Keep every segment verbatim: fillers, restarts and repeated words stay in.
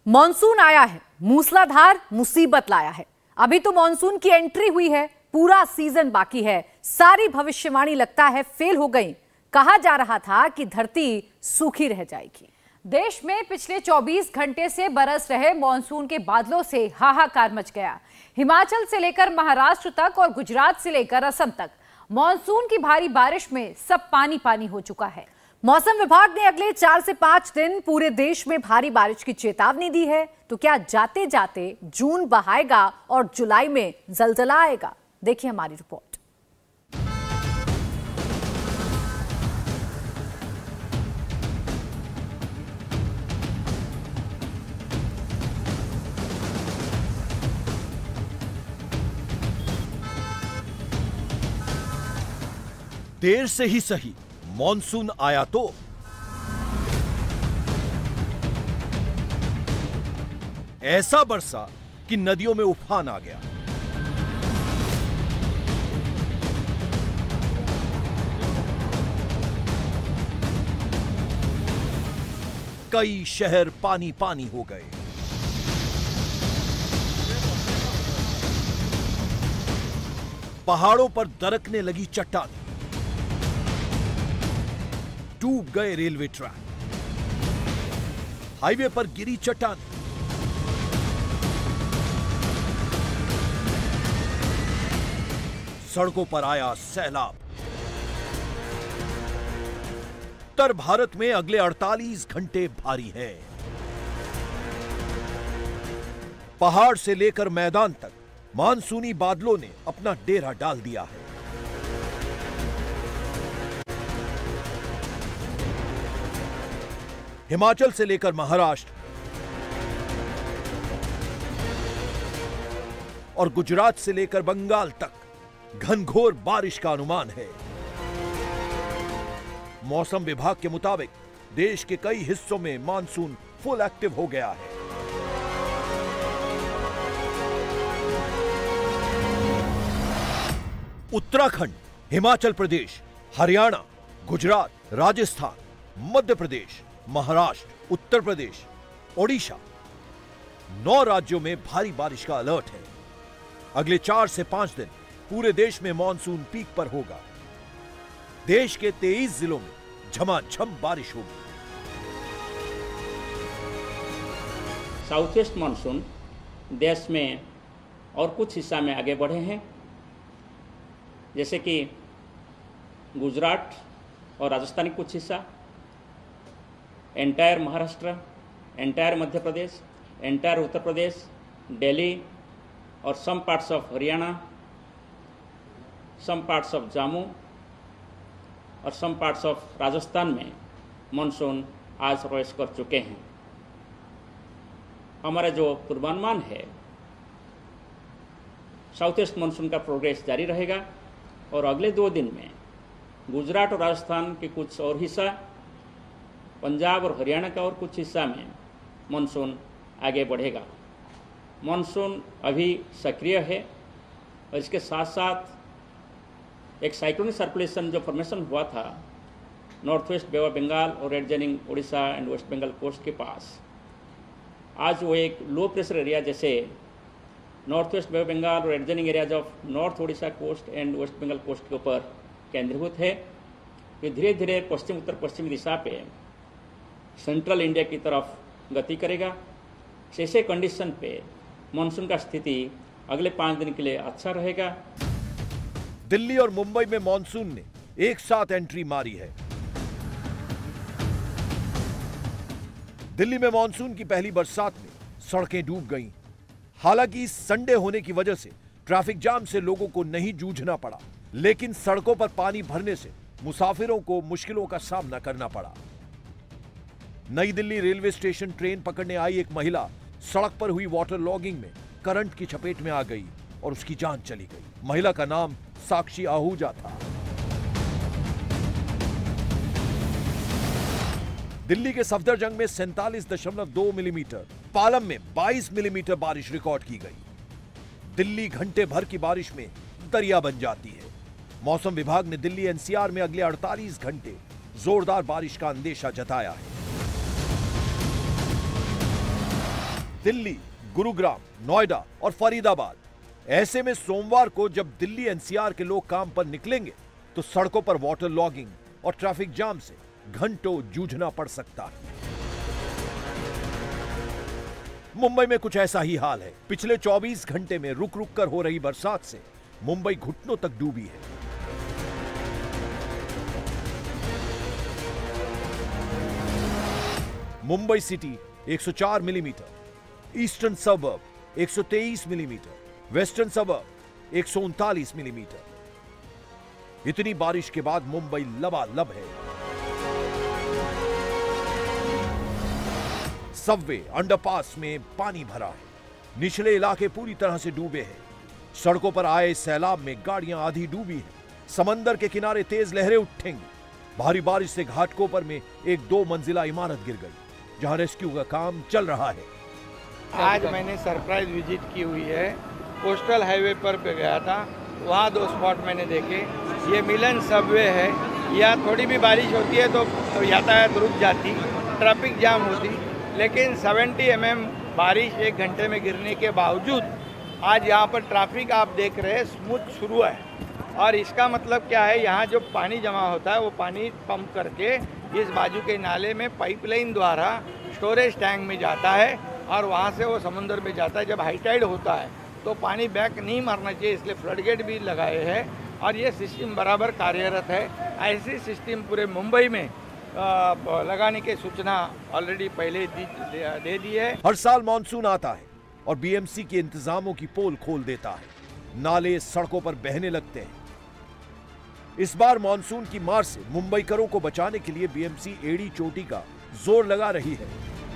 Monsoon आया है, मूसलाधार मुसीबत लाया है। अभी तो मॉनसून की एंट्री हुई है, पूरा सीजन बाकी है। सारी भविष्यवाणी लगता है फेल हो गई। कहा जा रहा था कि धरती सूखी रह जाएगी। देश में पिछले चौबीस घंटे से बरस रहे मॉनसून के बादलों से हाहाकार मच गया। हिमाचल से लेकर महाराष्ट्र तक और गुजरात से लेकर असम तक मॉनसून की भारी बारिश में सब पानी पानी हो चुका है। मौसम विभाग ने अगले चार से पांच दिन पूरे देश में भारी बारिश की चेतावनी दी है। तो क्या जाते जाते जून बहाएगा और जुलाई में जलजला आएगा? देखिए हमारी रिपोर्ट। देर से ही सही, मॉनसून आया तो ऐसा बरसा कि नदियों में उफान आ गया। कई शहर पानी पानी हो गए। पहाड़ों पर दरकने लगी चट्टानें, डूब गए रेलवे ट्रैक, हाईवे पर गिरी चट्टान, सड़कों पर आया सैलाब। उत्तर भारत में अगले अड़तालीस घंटे भारी हैं। पहाड़ से लेकर मैदान तक मानसूनी बादलों ने अपना डेरा डाल दिया है। हिमाचल से लेकर महाराष्ट्र और गुजरात से लेकर बंगाल तक घनघोर बारिश का अनुमान है। मौसम विभाग के मुताबिक देश के कई हिस्सों में मानसून फुल एक्टिव हो गया है। उत्तराखंड, हिमाचल प्रदेश, हरियाणा, गुजरात, राजस्थान, मध्य प्रदेश, महाराष्ट्र, उत्तर प्रदेश, ओडिशा, नौ राज्यों में भारी बारिश का अलर्ट है। अगले चार से पांच दिन पूरे देश में मॉनसून पीक पर होगा। देश के तेईस जिलों में झमाझम बारिश होगी। साउथ वेस्ट मानसून देश में और कुछ हिस्सा में आगे बढ़े हैं, जैसे कि गुजरात और राजस्थान की कुछ हिस्सा, entire Maharashtra, entire Madhya Pradesh, entire Uttar Pradesh, Delhi और some parts of Haryana, some parts of Jammu और सम पार्ट्स ऑफ राजस्थान में मानसून आज प्रवेश कर चुके हैं। हमारा जो पूर्वानुमान है, साउथ ईस्ट मानसून का प्रोग्रेस जारी रहेगा और अगले दो दिन में गुजरात और राजस्थान के कुछ और हिस्सा, पंजाब और हरियाणा का और कुछ हिस्सा में मानसून आगे बढ़ेगा। मानसून अभी सक्रिय है और इसके साथ साथ एक साइक्लोनिक सर्कुलेशन जो फॉर्मेशन हुआ था north west bay of Bengal और adjoining Odisha and west Bengal coast के पास, आज वो एक लो प्रेशर एरिया जैसे north west bay of Bengal और adjoining areas of north Odisha coast and west Bengal coast के ऊपर केंद्रीभूत है। ये धीरे धीरे पश्चिम उत्तर पश्चिमी दिशा पे सेंट्रल इंडिया की तरफ गति करेगा। ऐसे कंडीशन पे मानसून का स्थिति अगले पांच दिन के लिए अच्छा रहेगा। दिल्ली और मुंबई में मानसून ने एक साथ एंट्री मारी है। दिल्ली में मानसून की पहली बरसात में सड़कें डूब गईं। हालांकि संडे होने की वजह से ट्रैफिक जाम से लोगों को नहीं जूझना पड़ा, लेकिन सड़कों पर पानी भरने से मुसाफिरों को मुश्किलों का सामना करना पड़ा। नई दिल्ली रेलवे स्टेशन ट्रेन पकड़ने आई एक महिला सड़क पर हुई वाटर लॉगिंग में करंट की चपेट में आ गई और उसकी जान चली गई। महिला का नाम साक्षी आहूजा था। दिल्ली के सफदरजंग में सैंतालीस दशमलव दो मिलीमीटर, पालम में बाईस मिलीमीटर बारिश रिकॉर्ड की गई। दिल्ली घंटे भर की बारिश में दरिया बन जाती है। मौसम विभाग ने दिल्ली एनसीआर में अगले अड़तालीस घंटे जोरदार बारिश का अंदेशा जताया है। दिल्ली, गुरुग्राम, नोएडा और फरीदाबाद। ऐसे में सोमवार को जब दिल्ली एनसीआर के लोग काम पर निकलेंगे तो सड़कों पर वाटर लॉगिंग और ट्रैफिक जाम से घंटों जूझना पड़ सकता है। मुंबई में कुछ ऐसा ही हाल है। पिछले चौबीस घंटे में रुक रुक कर हो रही बरसात से मुंबई घुटनों तक डूबी है। मुंबई सिटी एक सौ चार मिलीमीटर, ईस्टर्न सबर्ब एक सौ तेईस मिलीमीटर, वेस्टर्न सबर्ब एक सौ उनतालीस मिलीमीटर। इतनी बारिश के बाद मुंबई लबालब है। सबवे, अंडरपास में पानी भरा है। निचले इलाके पूरी तरह से डूबे हैं। सड़कों पर आए सैलाब में गाड़ियां आधी डूबी हैं। समंदर के किनारे तेज लहरें उठेंगी। भारी बारिश से घाटकोपर में एक दो मंजिला इमारत गिर गई, जहां रेस्क्यू का काम चल रहा है। आज मैंने सरप्राइज विजिट की हुई है। कोस्टल हाईवे पर पे गया था, वहाँ दो स्पॉट मैंने देखे। ये मिलन सबवे है। यहाँ थोड़ी भी बारिश होती है तो यातायात रुक जाती, ट्रैफिक जाम होती, लेकिन सत्तर एम एम बारिश एक घंटे में गिरने के बावजूद आज यहाँ पर ट्रैफिक आप देख रहे हैं स्मूथ शुरू है। और इसका मतलब क्या है, यहाँ जो पानी जमा होता है वो पानी पंप करके इस बाजू के नाले में पाइपलाइन द्वारा स्टोरेज टैंक में जाता है और वहाँ से वो समुद्र में जाता है। जब हाई टाइड होता है तो पानी बैक नहीं मारना चाहिए, इसलिए फ्लडगेट भी लगाए हैं और ये सिस्टम बराबर कार्यरत है। ऐसी सिस्टम पूरे मुंबई में आ, लगाने की सूचना ऑलरेडी पहले दी, दे दी है। हर साल मानसून आता है और बीएमसी के इंतजामों की पोल खोल देता है। नाले सड़कों पर बहने लगते हैं। इस बार मानसून की मार से मुंबईकरों को बचाने के लिए बीएमसी एड़ी चोटी का जोर लगा रही है।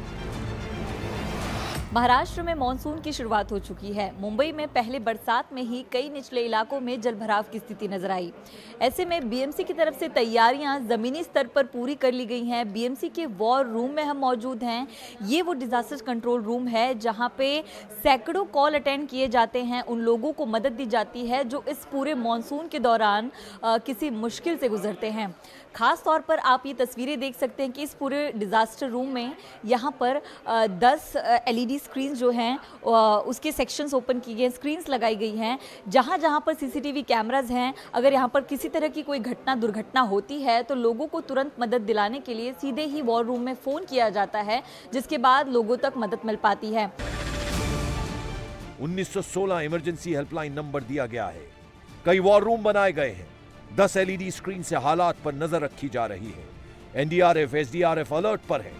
महाराष्ट्र में मानसून की शुरुआत हो चुकी है। मुंबई में पहले बरसात में ही कई निचले इलाकों में जलभराव की स्थिति नजर आई। ऐसे में बीएमसी की तरफ से तैयारियां जमीनी स्तर पर पूरी कर ली गई हैं। बीएमसी के वॉर रूम में हम मौजूद हैं। ये वो डिजास्टर कंट्रोल रूम है जहां पे सैकड़ों कॉल अटेंड किए जाते हैं। उन लोगों को मदद दी जाती है जो इस पूरे मानसून के दौरान आ, किसी मुश्किल से गुजरते हैं। खास तौर पर आप ये तस्वीरें देख सकते हैं कि इस पूरे डिजास्टर रूम में यहाँ पर दस एलईडी स्क्रीन जो हैं उसके सेक्शंस ओपन किए गए, स्क्रीन्स लगाई गई हैं। जहाँ जहाँ पर सीसीटीवी कैमराज हैं, अगर यहाँ पर किसी तरह की कोई घटना दुर्घटना होती है तो लोगों को तुरंत मदद दिलाने के लिए सीधे ही वॉर रूम में फ़ोन किया जाता है, जिसके बाद लोगों तक मदद मिल पाती है। उन्नीस सौ सोलह इमरजेंसी हेल्पलाइन नंबर दिया गया है। कई वॉर रूम बनाए गए हैं। दस एलईडी स्क्रीन से हालात पर नजर रखी जा रही है। एनडीआरएफ, एसडीआरएफ अलर्ट पर है।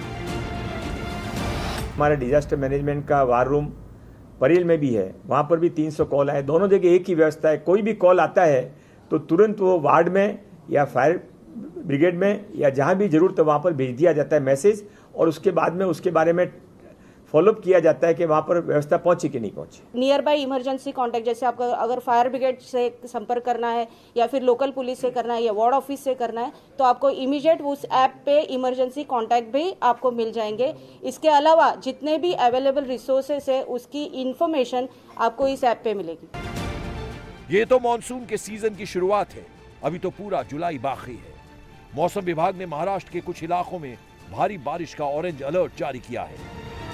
हमारे डिजास्टर मैनेजमेंट का वार रूम परेल में भी है, वहां पर भी तीन सौ कॉल आए। दोनों जगह एक ही व्यवस्था है। कोई भी कॉल आता है तो तुरंत वो वार्ड में या फायर ब्रिगेड में या जहां भी जरूरत है वहां पर भेज दिया जाता है मैसेज, और उसके बाद में उसके बारे में फॉलोअप किया जाता है कि वहां पर व्यवस्था पहुंची कि नहीं पहुंची। नियर बाय इमरजेंसी कांटेक्ट, जैसे आपको अगर फायर ब्रिगेड से संपर्क करना है या फिर लोकल पुलिस से करना है या वार्ड ऑफिस से करना है तो आपको इमीडिएट उस ऐप पे इमरजेंसी कांटेक्ट भी आपको मिल जाएंगे। इसके अलावा जितने भी अवेलेबल रिसोर्सेस है उसकी इंफॉर्मेशन आपको इस ऐप पे मिलेगी। ये तो मानसून के सीजन की शुरुआत है। अभी तो पूरा जुलाई बाकी है। मौसम विभाग ने महाराष्ट्र के कुछ इलाकों में भारी बारिश का ऑरेंज अलर्ट जारी किया है।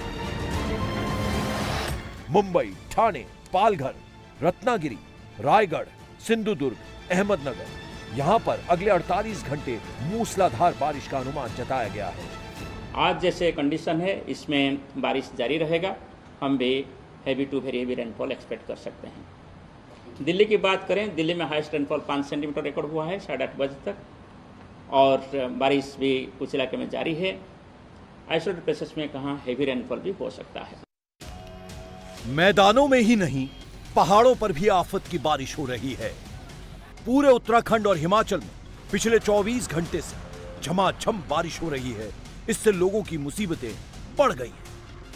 मुंबई, ठाणे, पालघर, रत्नागिरी, रायगढ़, सिंधुदुर्ग, अहमदनगर, यहां पर अगले अड़तालीस घंटे मूसलाधार बारिश का अनुमान जताया गया है। आज जैसे कंडीशन है इसमें बारिश जारी रहेगा। हम भी heavy to very heavy rainfall expect कर सकते हैं। दिल्ली की बात करें, दिल्ली में हाईएस्ट रेनफॉल पाँच सेंटीमीटर रिकॉर्ड हुआ है साढ़े आठ बजे तक, और बारिश भी कुछ इलाके में जारी है। आइसोलेटेड प्लेसेस में कहाँ हैवी रेनफॉल भी हो सकता है। मैदानों में ही नहीं, पहाड़ों पर भी आफत की बारिश हो रही है। पूरे उत्तराखंड और हिमाचल में पिछले चौबीस घंटे से झमाझम बारिश हो रही है। इससे लोगों की मुसीबतें बढ़ गई हैं।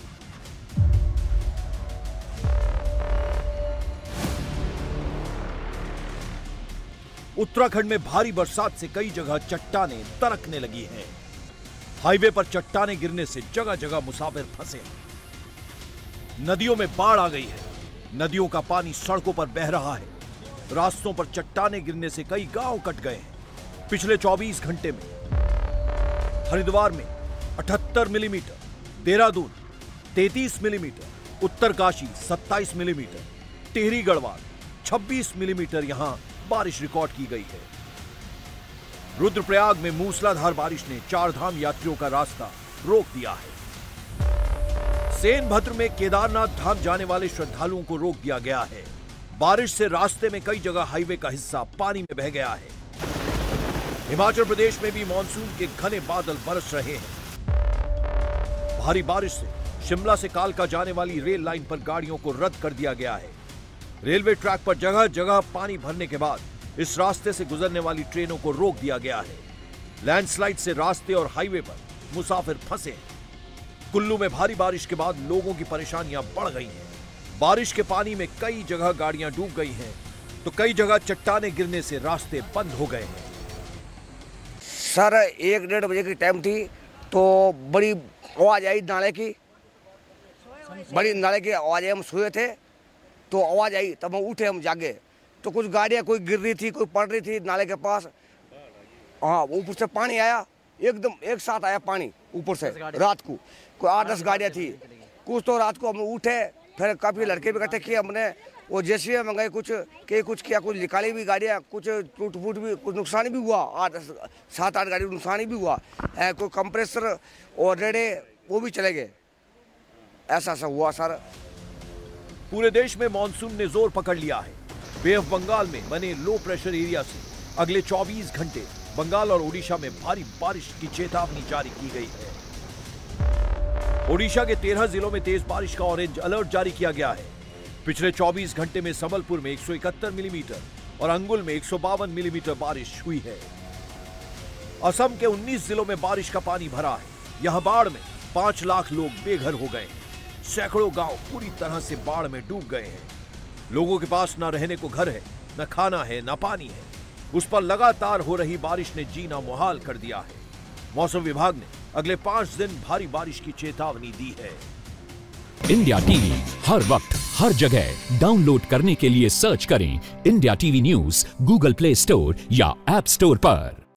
उत्तराखंड में भारी बरसात से कई जगह चट्टानें दरकने लगी हैं। हाईवे पर चट्टानें गिरने से जगह जगह मुसाफिर फंसे। नदियों में बाढ़ आ गई है। नदियों का पानी सड़कों पर बह रहा है। रास्तों पर चट्टानें गिरने से कई गांव कट गए हैं। पिछले चौबीस घंटे में हरिद्वार में अठहत्तर मिलीमीटर, देहरादून तैंतीस मिलीमीटर, उत्तरकाशी सत्ताईस मिलीमीटर, टिहरी गढ़वाल छब्बीस मिलीमीटर यहां बारिश रिकॉर्ड की गई है। रुद्रप्रयाग में मूसलाधार बारिश ने चार धाम यात्रियों का रास्ता रोक दिया है। सोनभद्र में केदारनाथ धाम जाने वाले श्रद्धालुओं को रोक दिया गया है। बारिश से रास्ते में कई जगह हाईवे का हिस्सा पानी में बह गया है। हिमाचल प्रदेश में भी मानसून के घने बादल बरस रहे हैं। भारी बारिश से शिमला से कालका जाने वाली रेल लाइन पर गाड़ियों को रद्द कर दिया गया है। रेलवे ट्रैक पर जगह जगह पानी भरने के बाद इस रास्ते से गुजरने वाली ट्रेनों को रोक दिया गया है। लैंडस्लाइड से रास्ते और हाईवे पर मुसाफिर फंसे हैं। कुल्लू में भारी बारिश के बाद लोगों की परेशानियां बढ़ गई हैं। बारिश के पानी में कई जगह गाड़ियां डूब गई हैं, तो कई जगह चट्टाने गिरने से रास्ते बंद हो गए हैं। सर एक डेढ़ बजे की टाइम थी तो बड़ी आवाज आई नाले की, बड़ी नाले की आवाज आई। हम सोए थे तो आवाज आई, तब हम उठे, हम जागे तो कुछ गाड़ियां कोई गिर रही थी, कोई पड़ रही थी नाले के पास। हाँ, ऊपर से पानी आया, एकदम एक साथ आया पानी ऊपर से। रात को कोई आठ दस गाड़ियां थी कुछ, तो रात को हम उठे, फिर काफ़ी लड़के भी इकट्ठे किए हमने, वो जैसे मंगाए, कुछ के कुछ किया, कुछ निकाली भी गाड़ियाँ, कुछ टूट फूट भी, कुछ नुकसान भी हुआ। आठ सात आठ गाड़ी नुकसान भी हुआ है। कोई कंप्रेसर और रेडे वो भी चले गए। ऐसा ऐसा हुआ सर। पूरे देश में मानसून ने जोर पकड़ लिया है। बे ऑफ बंगाल में बने लो प्रेशर एरिया से अगले चौबीस घंटे बंगाल और ओडिशा में भारी बारिश की चेतावनी जारी की गई है। ओडिशा के तेरह जिलों में तेज बारिश का ऑरेंज अलर्ट जारी किया गया है। पिछले चौबीस घंटे में संबलपुर में एक सौ इकहत्तर मिलीमीटर और अंगुल में एक सौ बावन मिलीमीटर बारिश हुई है। असम के उन्नीस जिलों में बारिश का पानी भरा है। यहां बाढ़ में पांच लाख लोग बेघर हो गए हैं। सैकड़ों गांव पूरी तरह से बाढ़ में डूब गए हैं। लोगों के पास न रहने को घर है, न खाना है, न पानी है। उस पर लगातार हो रही बारिश ने जीना मुहाल कर दिया है। मौसम विभाग ने अगले पांच दिन भारी बारिश की चेतावनी दी है। इंडिया टीवी हर वक्त हर जगह डाउनलोड करने के लिए सर्च करें India TV news Google Play Store या ऐप स्टोर पर।